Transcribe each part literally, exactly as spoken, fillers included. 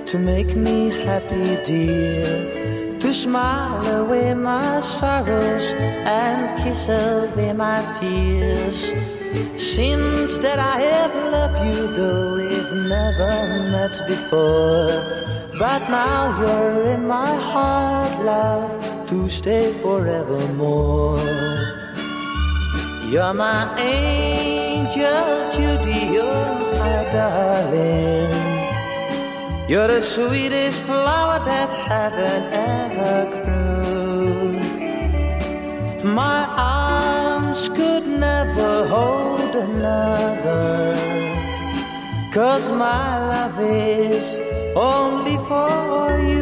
to make me happy, dear, to smile away my sorrows and kiss away my tears. Since that I have loved you, though we've never met before, but now you're in my heart, love, to stay forevermore. You're my angel, Judy, you're my darling. You're the sweetest flower that heaven ever grew. My arms could never hold another, 'cause my love is only for you.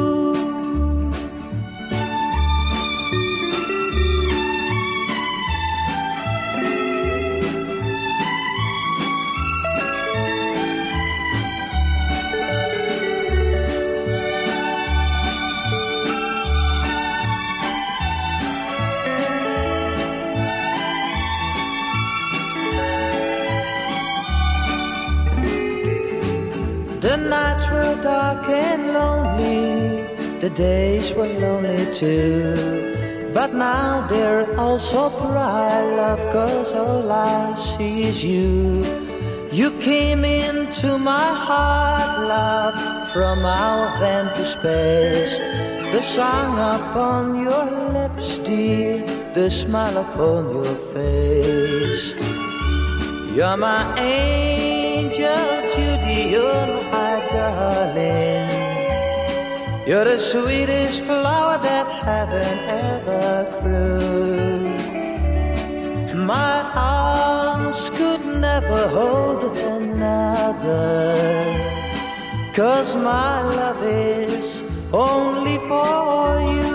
The nights were dark and lonely, the days were lonely too, but now they're all so bright, love, 'cause all I see is you. You came into my heart, love, from out empty space. The song upon your lips, dear, the smile upon your face. You're my angel, Judy, you're my darling. You're the sweetest flower that heaven ever grew. My arms could never hold another, 'cause my love is only for you.